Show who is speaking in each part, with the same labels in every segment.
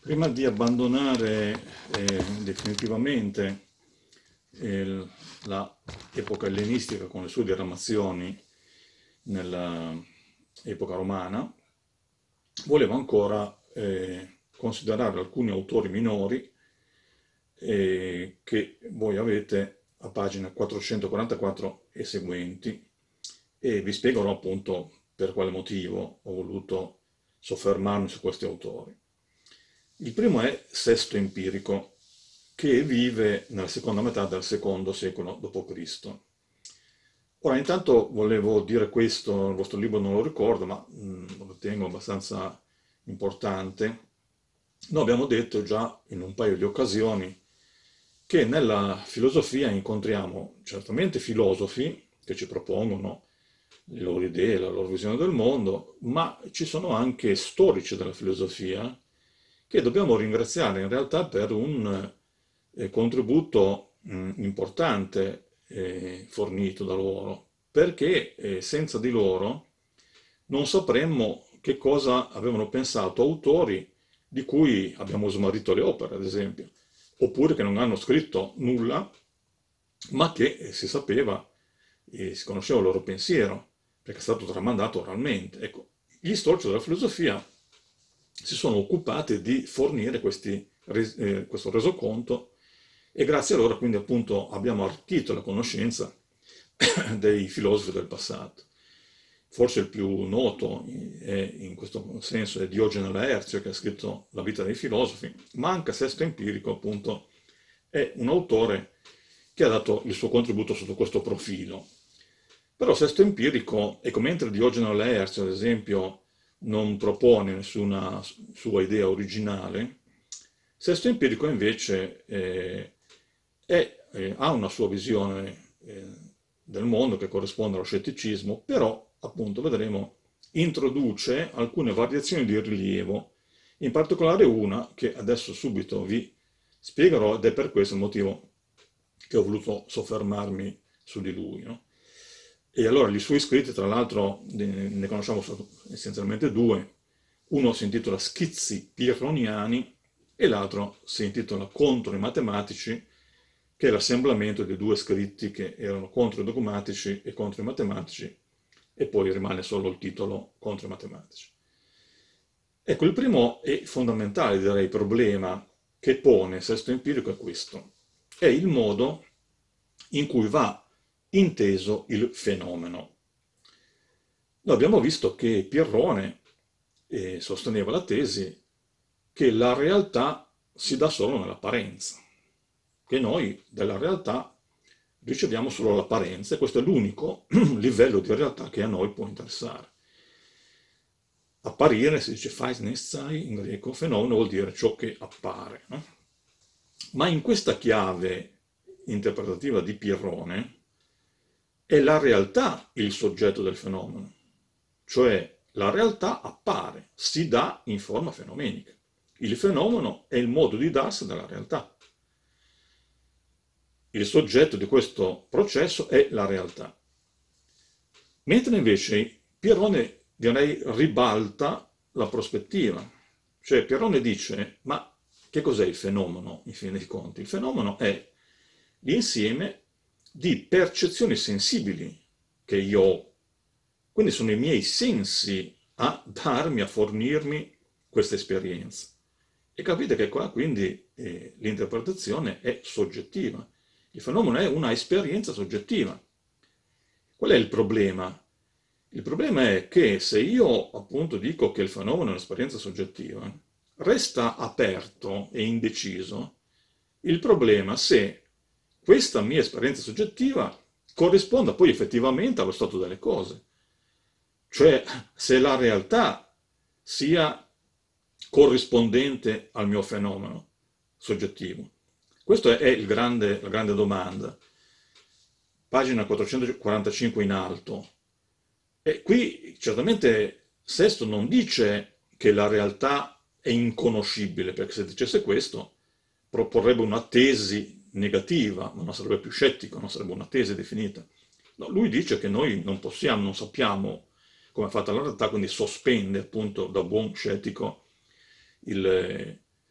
Speaker 1: Prima di abbandonare definitivamente l'epoca ellenistica con le sue diramazioni nell'epoca romana, volevo ancora considerare alcuni autori minori che voi avete a pagina 444 e seguenti, e vi spiegherò appunto per quale motivo ho voluto soffermarmi su questi autori. Il primo è Sesto Empirico, che vive nella seconda metà del secondo secolo d.C. Ora, intanto volevo dire questo, il vostro libro non lo ricordo, ma lo ritengo abbastanza importante. Noi abbiamo detto già in un paio di occasioni che nella filosofia incontriamo certamente filosofi che ci propongono le loro idee, la loro visione del mondo, ma ci sono anche storici della filosofia che dobbiamo ringraziare in realtà per un contributo importante fornito da loro, perché senza di loro non sapremmo che cosa avevano pensato autori di cui abbiamo smarrito le opere, ad esempio, oppure che non hanno scritto nulla, ma che si sapeva e si conosceva il loro pensiero, perché è stato tramandato oralmente. Ecco, gli storici della filosofia si sono occupati di fornire questo resoconto, e grazie a loro quindi appunto abbiamo arricchito la conoscenza dei filosofi del passato. Forse il più noto in questo senso è Diogene Laerzio, che ha scritto La vita dei filosofi, ma anche Sesto Empirico appunto è un autore che ha dato il suo contributo sotto questo profilo. Però Sesto Empirico, ecco, mentre Diogene Laerzio ad esempio non propone nessuna sua idea originale, Sesto Empirico invece ha una sua visione del mondo che corrisponde allo scetticismo, però appunto vedremo introduce alcune variazioni di rilievo, in particolare una che adesso subito vi spiegherò, ed è per questo il motivo che ho voluto soffermarmi su di lui, no? E allora i suoi scritti, tra l'altro, ne conosciamo essenzialmente due. Uno si intitola Schizzi Pirroniani e l'altro si intitola Contro i matematici, che è l'assemblamento di due scritti che erano contro i dogmatici e contro i matematici, e poi rimane solo il titolo Contro i matematici. Ecco, il primo e fondamentale, direi, problema che pone Sesto Empirico è questo: è il modo in cui va inteso il fenomeno. Noi abbiamo visto che Pirrone sosteneva la tesi che la realtà si dà solo nell'apparenza, che noi della realtà riceviamo solo l'apparenza, e questo è l'unico livello di realtà che a noi può interessare. Apparire, si dice fais nestai in greco, fenomeno vuol dire ciò che appare, no? Ma in questa chiave interpretativa di Pirrone è la realtà il soggetto del fenomeno, cioè la realtà appare, si dà in forma fenomenica. Il fenomeno è il modo di darsi della realtà. Il soggetto di questo processo è la realtà. Mentre invece Pirrone, direi, ribalta la prospettiva. Cioè Pirrone dice, ma che cos'è il fenomeno in fin dei conti? Il fenomeno è l'insieme di percezioni sensibili che io ho. Quindi sono i miei sensi a darmi, a fornirmi questa esperienza. E capite che qua quindi l'interpretazione è soggettiva. Il fenomeno è una esperienza soggettiva. Qual è il problema? Il problema è che se io appunto dico che il fenomeno è un'esperienza soggettiva, resta aperto e indeciso il problema se questa mia esperienza soggettiva corrisponda poi effettivamente allo stato delle cose, cioè se la realtà sia corrispondente al mio fenomeno soggettivo. Questa è la grande domanda. Pagina 445 in alto. E qui certamente Sesto non dice che la realtà è inconoscibile, perché se dicesse questo proporrebbe una tesi negativa, ma non sarebbe più scettico, non sarebbe una tesi definita. No, lui dice che noi non possiamo, non sappiamo come è fatta la realtà, quindi sospende appunto da buon scettico il,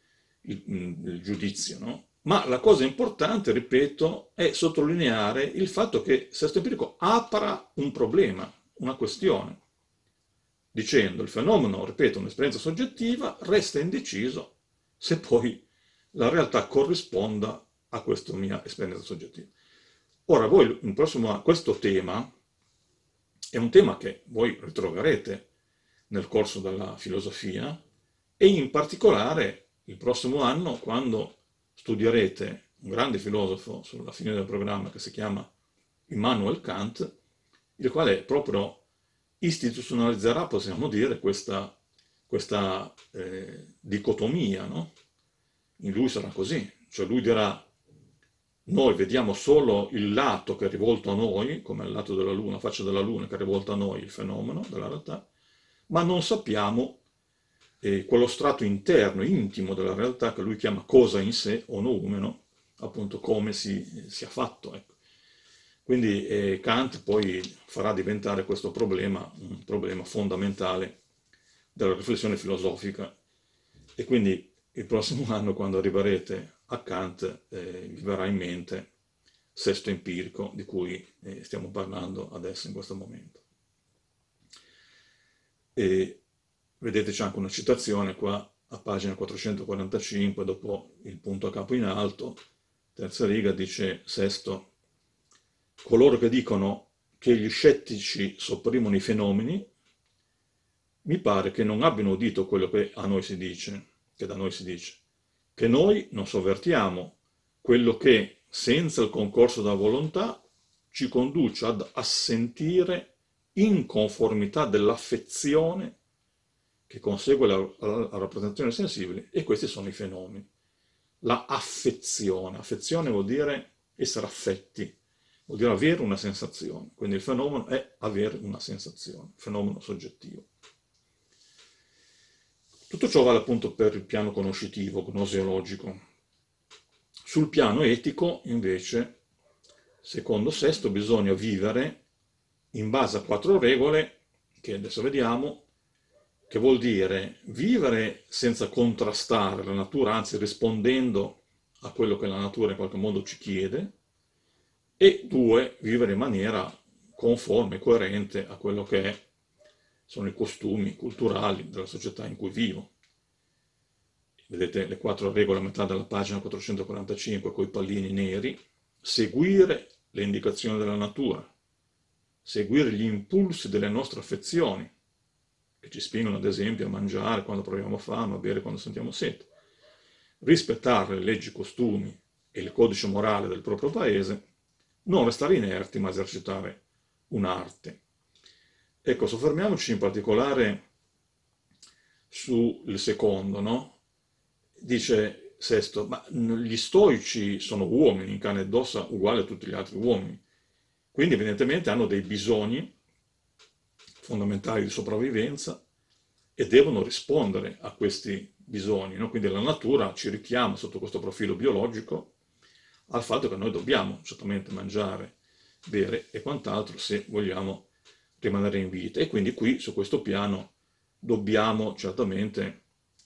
Speaker 1: il giudizio, no? Ma la cosa importante, ripeto, è sottolineare il fatto che Sesto Empirico apra un problema, una questione, dicendo il fenomeno, ripeto, un'esperienza soggettiva, resta indeciso se poi la realtà corrisponda a questa mia esperienza soggettiva. Ora, voi, in prossimo, questo tema è un tema che voi ritroverete nel corso della filosofia e in particolare il prossimo anno, quando studierete un grande filosofo sulla fine del programma che si chiama Immanuel Kant, il quale proprio istituzionalizzerà, possiamo dire, questa dicotomia, no? In lui sarà così, cioè lui dirà noi vediamo solo il lato che è rivolto a noi, come il lato della Luna, la faccia della Luna che è rivolta a noi, il fenomeno della realtà, ma non sappiamo quello strato interno, intimo della realtà che lui chiama cosa in sé o noumeno, appunto come sia fatto. Ecco. Quindi Kant poi farà diventare questo problema un problema fondamentale della riflessione filosofica e quindi il prossimo anno, quando arriverete a Kant, vi verrà in mente Sesto Empirico, di cui stiamo parlando adesso in questo momento. E vedete c'è anche una citazione qua a pagina 445, dopo il punto a capo in alto, terza riga, dice Sesto: coloro che dicono che gli scettici sopprimono i fenomeni, mi pare che non abbiano udito quello che a noi si dice, che da noi si dice, che noi non sovvertiamo quello che, senza il concorso della volontà, ci conduce ad assentire in conformità dell'affezione che consegue la rappresentazione sensibile, e questi sono i fenomeni. La affezione. Affezione vuol dire essere affetti, vuol dire avere una sensazione. Quindi il fenomeno è avere una sensazione, fenomeno soggettivo. Tutto ciò vale appunto per il piano conoscitivo, gnoseologico. Sul piano etico, invece, secondo Sesto, bisogna vivere in base a 4 regole, che adesso vediamo, che vuol dire vivere senza contrastare la natura, anzi rispondendo a quello che la natura in qualche modo ci chiede, e 2, vivere in maniera conforme, coerente a quello che sono i costumi culturali della società in cui vivo. Vedete le 4 regole a metà della pagina 445 con i pallini neri: seguire le indicazioni della natura, seguire gli impulsi delle nostre affezioni, che ci spingono ad esempio a mangiare quando proviamo fame, a bere quando sentiamo sete, rispettare le leggi, i costumi e il codice morale del proprio paese, non restare inerti ma esercitare un'arte. Ecco, soffermiamoci in particolare sul secondo, no? Dice Sesto, ma gli stoici sono uomini in carne ed ossa uguali a tutti gli altri uomini, quindi evidentemente hanno dei bisogni fondamentali di sopravvivenza e devono rispondere a questi bisogni, no? Quindi la natura ci richiama sotto questo profilo biologico al fatto che noi dobbiamo certamente mangiare, bere e quant'altro se vogliamo rimanere in vita, e quindi qui su questo piano dobbiamo certamente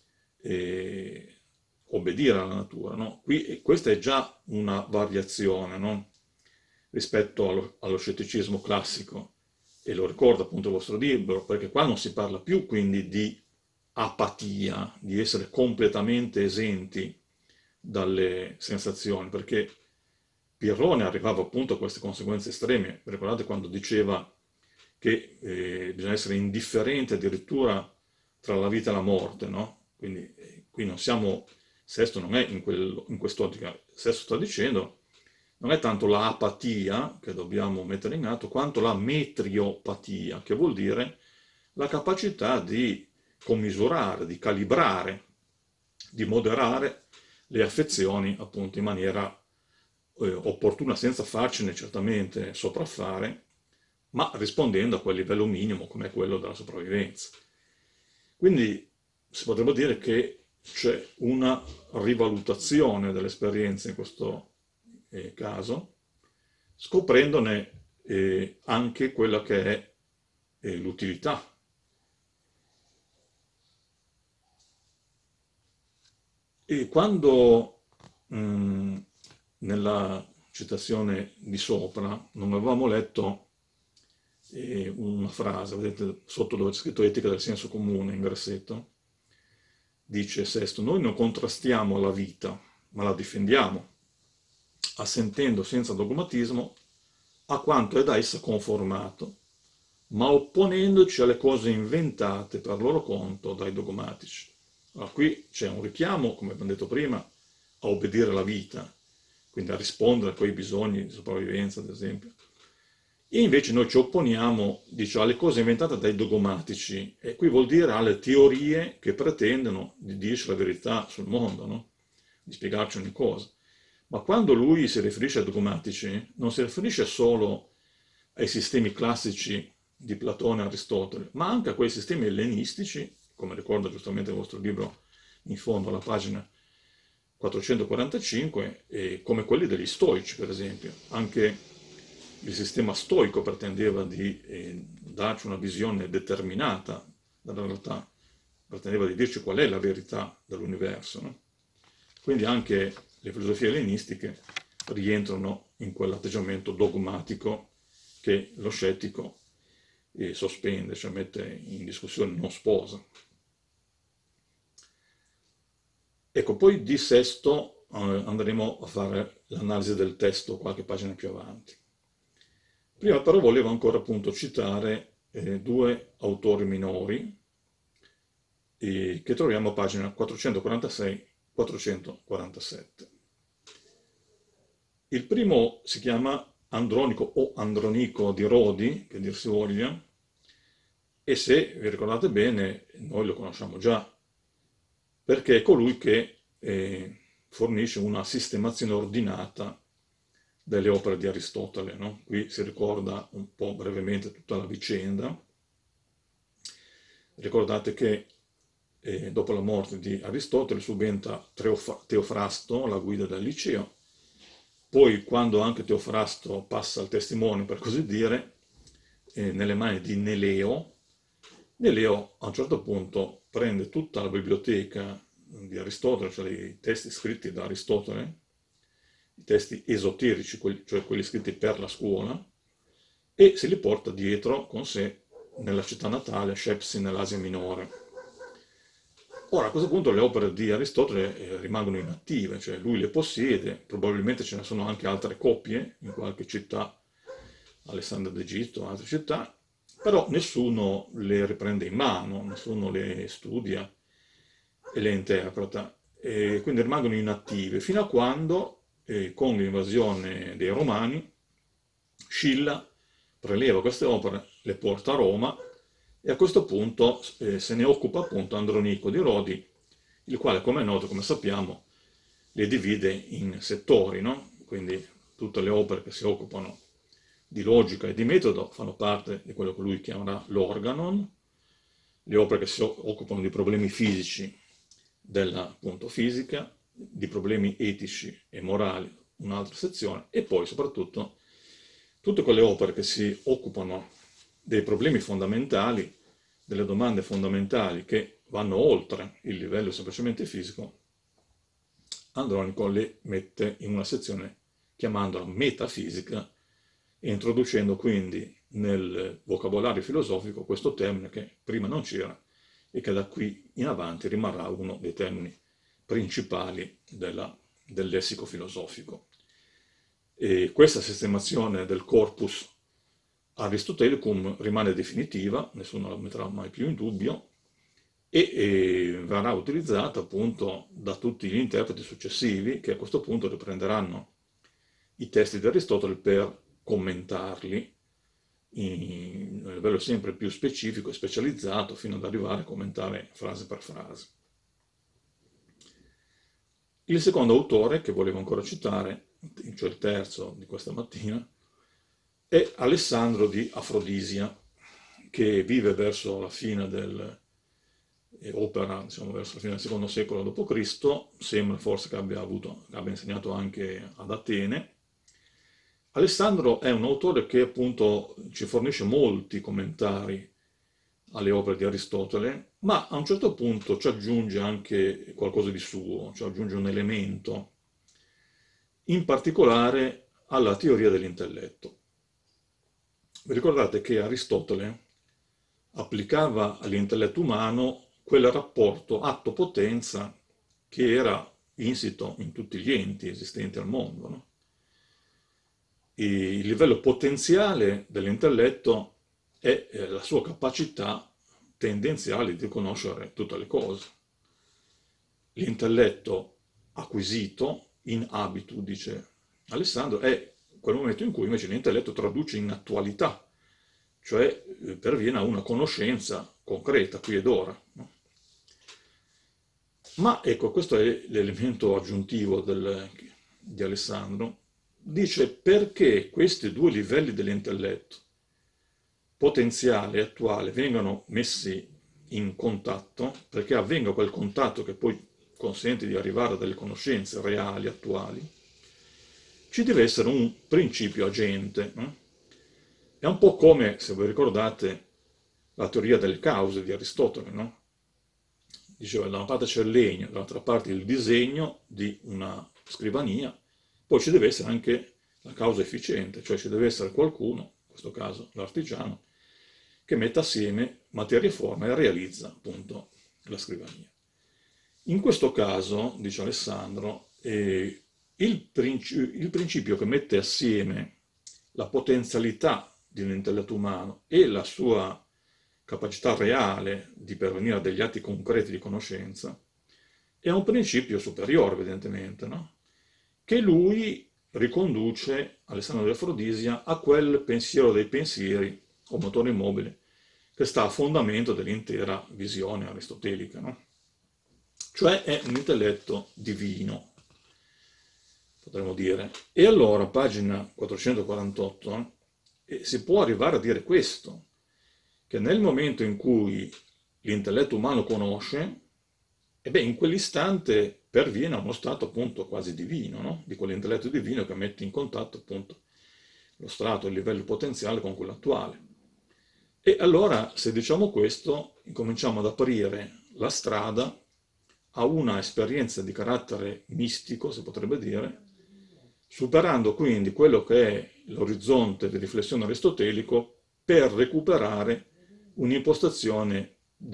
Speaker 1: obbedire alla natura, no? Questa è già una variazione, no? Rispetto allo scetticismo classico, e lo ricordo appunto il vostro libro, perché qua non si parla più quindi di apatia, di essere completamente esenti dalle sensazioni, perché Pirrone arrivava appunto a queste conseguenze estreme. Ricordate quando diceva che bisogna essere indifferenti addirittura tra la vita e la morte, no? Quindi qui non siamo, Sesto non è in quest'ottica, Sesto sta dicendo non è tanto l'apatia che dobbiamo mettere in atto, quanto la metriopatia, che vuol dire la capacità di commisurare, di calibrare, di moderare le affezioni appunto in maniera opportuna, senza farcene certamente sopraffare, ma rispondendo a quel livello minimo come è quello della sopravvivenza. Quindi si potrebbe dire che c'è una rivalutazione dell'esperienza in questo caso, scoprendone anche quella che è l'utilità. E quando nella citazione di sopra non avevamo letto una frase, vedete sotto dove c'è scritto etica del senso comune in grassetto, dice Sesto, noi non contrastiamo la vita, ma la difendiamo, assentendo senza dogmatismo a quanto è da essa conformato, ma opponendoci alle cose inventate per loro conto dai dogmatici. Allora, qui c'è un richiamo, come abbiamo detto prima, a obbedire alla vita, quindi a rispondere a quei bisogni di sopravvivenza, ad esempio. E invece noi ci opponiamo, dice, alle cose inventate dai dogmatici, e qui vuol dire alle teorie che pretendono di dirci la verità sul mondo, no? Di spiegarci ogni cosa. Ma quando lui si riferisce ai dogmatici, non si riferisce solo ai sistemi classici di Platone e Aristotele, ma anche a quei sistemi ellenistici, come ricorda giustamente il vostro libro in fondo alla pagina 445, come quelli degli stoici, per esempio. Anche il sistema stoico pretendeva di darci una visione determinata della realtà, pretendeva di dirci qual è la verità dell'universo, no? Quindi anche le filosofie ellenistiche rientrano in quell'atteggiamento dogmatico che lo scettico sospende, cioè mette in discussione, non sposa. Ecco, poi di Sesto andremo a fare l'analisi del testo qualche pagina più avanti. Prima però volevo ancora appunto citare due autori minori che troviamo a pagina 446-447. Il primo si chiama Andronico o Andronico di Rodi, che dir si voglia, e se vi ricordate bene, noi lo conosciamo già, perché è colui che fornisce una sistemazione ordinata delle opere di Aristotele, no? Qui si ricorda un po' brevemente tutta la vicenda. Ricordate che dopo la morte di Aristotele subentra Teofrasto alla guida del liceo, poi quando anche Teofrasto passa al testimone, per così dire, nelle mani di Neleo, Neleo a un certo punto prende tutta la biblioteca di Aristotele, cioè i testi scritti da Aristotele, i testi esoterici, cioè quelli scritti per la scuola, e se li porta dietro con sé nella città natale, Shepsi, nell'Asia Minore. Ora, a questo punto le opere di Aristotele rimangono inattive, cioè lui le possiede, probabilmente ce ne sono anche altre copie in qualche città, Alessandria d'Egitto, altre città, però nessuno le riprende in mano, nessuno le studia e le interpreta, e quindi rimangono inattive fino a quando, con l'invasione dei Romani, Scilla preleva queste opere, le porta a Roma e a questo punto se ne occupa appunto Andronico di Rodi, il quale, come è noto, come sappiamo, le divide in settori, no? Quindi tutte le opere che si occupano di logica e di metodo fanno parte di quello che lui chiamerà l'organon, le opere che si occupano di problemi fisici della appunto fisica, di problemi etici e morali, un'altra sezione, e poi soprattutto tutte quelle opere che si occupano dei problemi fondamentali, delle domande fondamentali che vanno oltre il livello semplicemente fisico, Andronico le mette in una sezione chiamandola metafisica e introducendo quindi nel vocabolario filosofico questo termine che prima non c'era e che da qui in avanti rimarrà uno dei termini principali del lessico filosofico. E questa sistemazione del corpus Aristotelicum rimane definitiva, nessuno la metterà mai più in dubbio, e verrà utilizzata appunto da tutti gli interpreti successivi che a questo punto riprenderanno i testi di Aristotele per commentarli a livello sempre più specifico e specializzato fino ad arrivare a commentare frase per frase. Il secondo autore che volevo ancora citare, cioè il terzo di questa mattina, è Alessandro di Afrodisia, che vive verso la fine opera, diciamo, verso la fine del secondo secolo d.C., sembra forse che abbia insegnato anche ad Atene. Alessandro è un autore che appunto ci fornisce molti commentari alle opere di Aristotele, ma a un certo punto ci aggiunge anche qualcosa di suo, ci aggiunge un elemento, in particolare alla teoria dell'intelletto. Vi ricordate che Aristotele applicava all'intelletto umano quel rapporto atto-potenza che era insito in tutti gli enti esistenti al mondo, no? Il livello potenziale dell'intelletto è la sua capacità tendenziale di conoscere tutte le cose. L'intelletto acquisito in habitu, dice Alessandro, è quel momento in cui invece l'intelletto traduce in attualità, cioè perviene a una conoscenza concreta, qui ed ora, no? Ma ecco, questo è l'elemento aggiuntivo di Alessandro. Dice perché questi due livelli dell'intelletto, potenziale e attuale, vengano messi in contatto, perché avvenga quel contatto che poi consente di arrivare a delle conoscenze reali, attuali, ci deve essere un principio agente. È un po' come, se voi ricordate, la teoria delle cause di Aristotele, no? Diceva, da una parte c'è il legno, dall'altra parte il disegno di una scrivania, poi ci deve essere anche la causa efficiente, cioè ci deve essere qualcuno, in questo caso l'artigiano, che mette assieme materia e forma e realizza appunto la scrivania. In questo caso, dice Alessandro, il principio che mette assieme la potenzialità di un intelletto umano e la sua capacità reale di pervenire a degli atti concreti di conoscenza, è un principio superiore, evidentemente, no? Che lui riconduce, Alessandro di Afrodisia, a quel pensiero dei pensieri, o motore immobile, che sta a fondamento dell'intera visione aristotelica, no? Cioè è un intelletto divino, potremmo dire. E allora, pagina 448, si può arrivare a dire questo, che nel momento in cui l'intelletto umano conosce, in quell'istante perviene a uno stato appunto quasi divino, no? Di quell'intelletto divino che mette in contatto appunto lo strato, il livello potenziale con quello attuale. E allora, se diciamo questo, incominciamo ad aprire la strada a una esperienza di carattere mistico, si potrebbe dire, superando quindi quello che è l'orizzonte di riflessione aristotelico per recuperare un'impostazione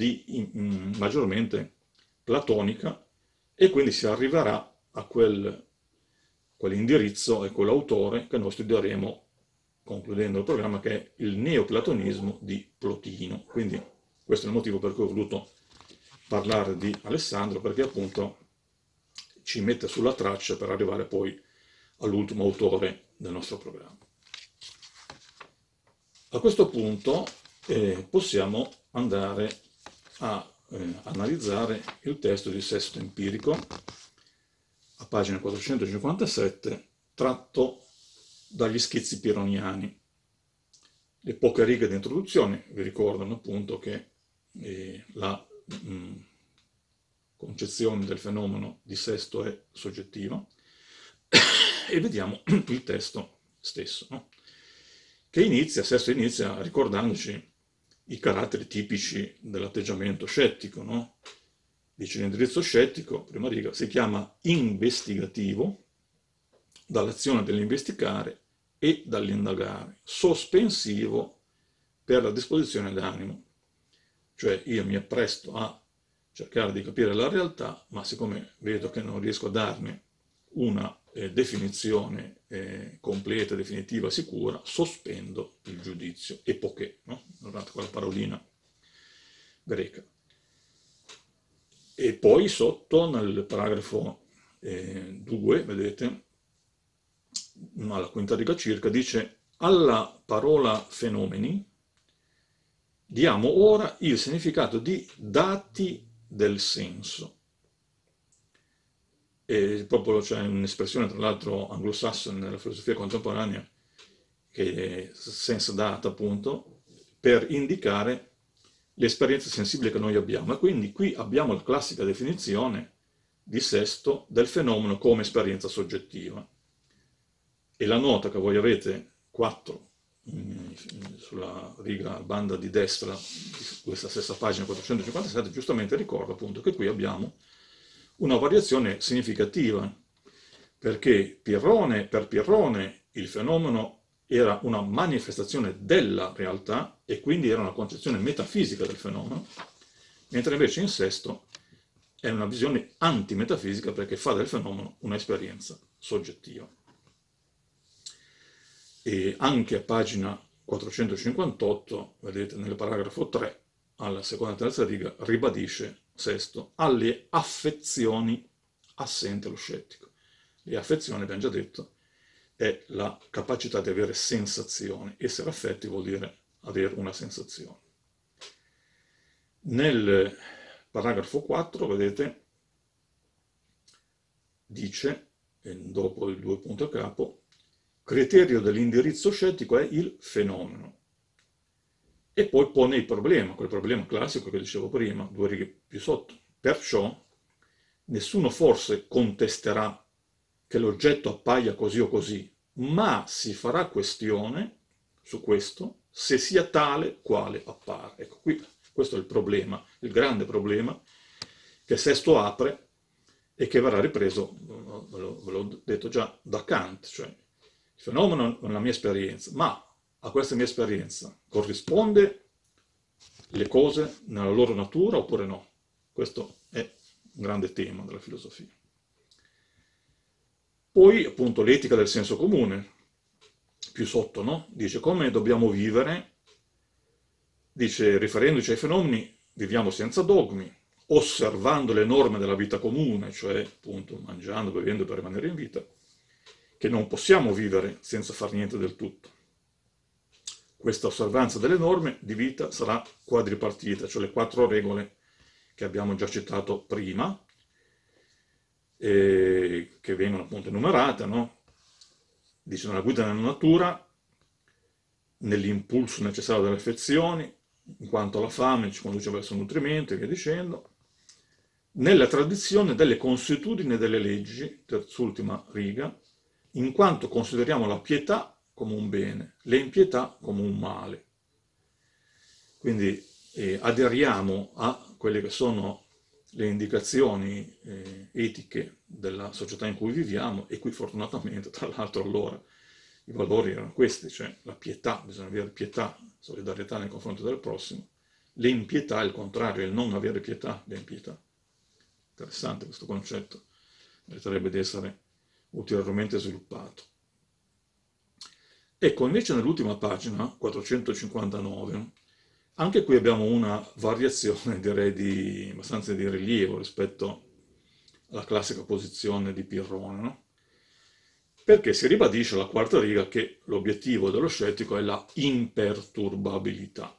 Speaker 1: maggiormente platonica, e quindi si arriverà a quell'indirizzo e quell'autore che noi studieremo concludendo il programma, che è il neoplatonismo di Plotino. Quindi questo è il motivo per cui ho voluto parlare di Alessandro, perché appunto ci mette sulla traccia per arrivare poi all'ultimo autore del nostro programma. A questo punto possiamo andare a analizzare il testo di Sesto Empirico, a pagina 457, tratto dagli schizzi pironiani. Le poche righe di introduzione vi ricordano appunto che la concezione del fenomeno di Sesto è soggettiva, e vediamo il testo stesso, no? Che Sesto inizia ricordandoci i caratteri tipici dell'atteggiamento scettico, no? Dice l'indirizzo scettico, prima riga, si chiama investigativo, dall'azione dell'investigare e dall'indagare, sospensivo per la disposizione d'animo. Cioè io mi appresto a cercare di capire la realtà, ma siccome vedo che non riesco a darne una definizione completa, definitiva, sicura, sospendo il giudizio, epoché, no? Guardate quella parolina greca. E poi sotto, nel paragrafo 2, vedete, alla quinta riga circa, dice: alla parola fenomeni diamo ora il significato di dati del senso. E proprio c'è un'espressione, tra l'altro anglosassone, nella filosofia contemporanea, che è sense data, appunto, per indicare l'esperienza sensibile che noi abbiamo. E quindi qui abbiamo la classica definizione di Sesto del fenomeno come esperienza soggettiva. E la nota che voi avete 4 sulla riga banda di destra di questa stessa pagina 457, giustamente ricorda appunto che qui abbiamo una variazione significativa, perché per Pirrone il fenomeno era una manifestazione della realtà e quindi era una concezione metafisica del fenomeno, mentre invece in Sesto è una visione antimetafisica perché fa del fenomeno un'esperienza soggettiva. E anche a pagina 458, vedete nel paragrafo 3, alla seconda e terza riga, ribadisce Sesto alle affezioni assente lo scettico. Le affezioni, abbiamo già detto, è la capacità di avere sensazioni. Essere affetti vuol dire avere una sensazione. Nel paragrafo 4, vedete, dice, dopo il due punti a capo, criterio dell'indirizzo scettico è il fenomeno. E poi pone il problema, quel problema classico che dicevo prima, due righe più sotto. Perciò nessuno forse contesterà che l'oggetto appaia così o così, ma si farà questione su questo se sia tale quale appare. Ecco, qui questo è il problema, il grande problema che Sesto apre e che verrà ripreso, ve l'ho detto già, da Kant, cioè il fenomeno è la mia esperienza, ma a questa mia esperienza corrisponde le cose nella loro natura oppure no? Questo è un grande tema della filosofia. Poi, appunto, l'etica del senso comune, più sotto, no? Dice come dobbiamo vivere, dice, riferendoci ai fenomeni, viviamo senza dogmi, osservando le norme della vita comune, cioè, appunto, mangiando, bevendo per rimanere in vita, che non possiamo vivere senza far niente del tutto. Questa osservanza delle norme di vita sarà quadripartita, cioè le 4 regole che abbiamo già citato prima, che vengono appunto enumerate, no? Dice nella guida nella natura, nell'impulso necessario delle affezioni, in quanto la fame ci conduce verso il nutrimento e via dicendo, nella tradizione delle consuetudini e delle leggi, terz'ultima riga, in quanto consideriamo la pietà come un bene, le impietà come un male. Quindi aderiamo a quelle che sono le indicazioni etiche della società in cui viviamo e qui fortunatamente, tra l'altro, allora i valori erano questi, cioè la pietà, bisogna avere pietà, solidarietà nei confronti del prossimo, l'impietà è il contrario, il non avere pietà, l'impietà. Interessante questo concetto, meriterebbe di essere ulteriormente sviluppato. Ecco, invece nell'ultima pagina, 459, anche qui abbiamo una variazione, direi, abbastanza di rilievo rispetto alla classica posizione di Pirrone, no? Perché si ribadisce alla quarta riga che l'obiettivo dello scettico è la imperturbabilità.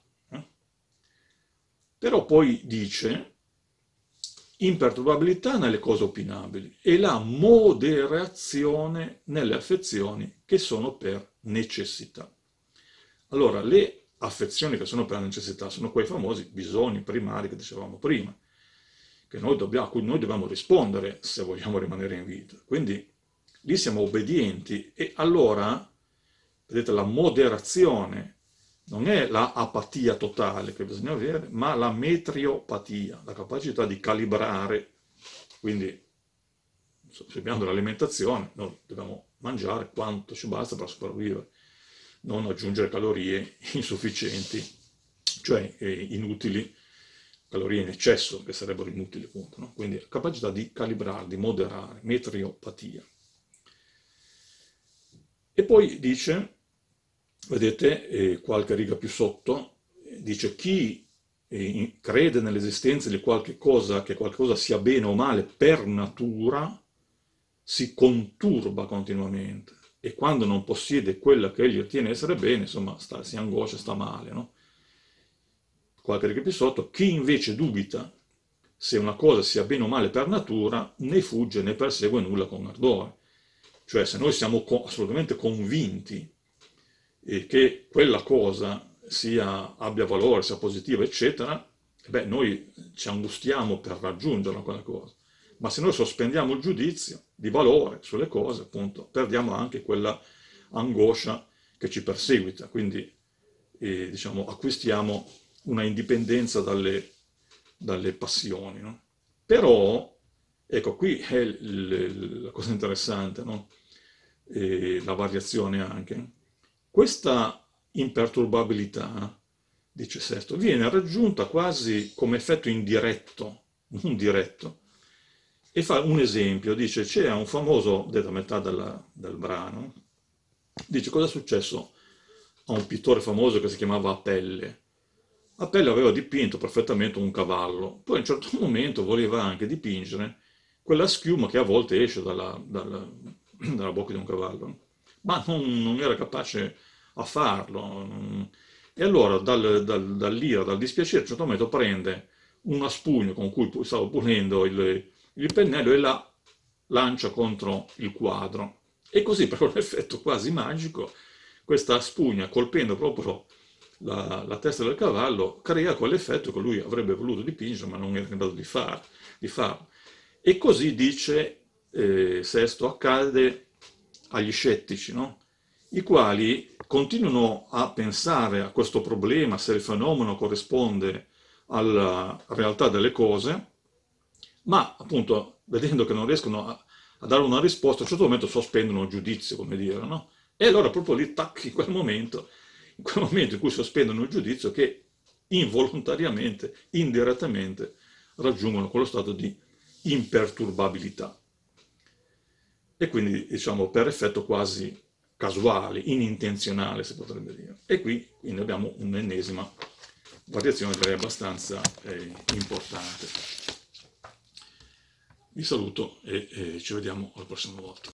Speaker 1: Però poi dice imperturbabilità nelle cose opinabili e la moderazione nelle affezioni che sono per necessità. Allora, le affezioni che sono per necessità sono quei famosi bisogni primari che dicevamo prima, a cui noi dobbiamo rispondere se vogliamo rimanere in vita. Quindi lì siamo obbedienti e allora, vedete, la moderazione non è la apatia totale che bisogna avere, ma la metriopatia, la capacità di calibrare. Quindi, se abbiamo dell'alimentazione, noi dobbiamo mangiare quanto ci basta per sopravvivere, non aggiungere calorie insufficienti, cioè inutili, calorie in eccesso, che sarebbero inutili, appunto, no? Quindi capacità di calibrare, di moderare, metriopatia. E poi dice, vedete, qualche riga più sotto, dice chi crede nell'esistenza di qualche cosa, che qualcosa sia bene o male per natura, si conturba continuamente e quando non possiede quella che egli ritiene essere bene, insomma, si angoscia, sta male, no? Qualche riga più sotto, chi invece dubita se una cosa sia bene o male per natura, né fugge né persegue nulla con ardore. Cioè, se noi siamo assolutamente convinti che quella cosa abbia valore, sia positiva, eccetera, beh, noi ci angustiamo per raggiungerla quella cosa. Ma se noi sospendiamo il giudizio di valore sulle cose, appunto, perdiamo anche quella angoscia che ci perseguita, quindi diciamo, acquistiamo una indipendenza dalle passioni, no? Però, ecco, qui è la cosa interessante, no? La variazione anche. Questa imperturbabilità, dice Sesto, viene raggiunta quasi come effetto indiretto, non diretto. E fa un esempio, dice, c'è un famoso, detta metà del brano, dice cosa è successo a un pittore famoso che si chiamava Apelle. Apelle aveva dipinto perfettamente un cavallo, poi a un certo momento voleva anche dipingere quella schiuma che a volte esce dalla bocca di un cavallo, ma non era capace a farlo. E allora dall'ira, dal dispiacere, a un certo momento prende una spugna con cui stava pulendo il pennello e la lancia contro il quadro. E così, per un effetto quasi magico, questa spugna, colpendo proprio la testa del cavallo, crea quell'effetto che lui avrebbe voluto dipingere, ma non era in grado di farlo. E così dice Sesto, accade agli scettici, no? I quali continuano a pensare a questo problema, se il fenomeno corrisponde alla realtà delle cose, ma appunto vedendo che non riescono a dare una risposta, a un certo momento sospendono il giudizio, come dire, no? E allora proprio lì, tac, in quel momento in cui sospendono il giudizio, che involontariamente, indirettamente, raggiungono quello stato di imperturbabilità. E quindi, diciamo, per effetto quasi casuale, inintenzionale, si potrebbe dire. E qui quindi abbiamo un'ennesima variazione, direi abbastanza importante. Vi saluto e ci vediamo alla prossima volta.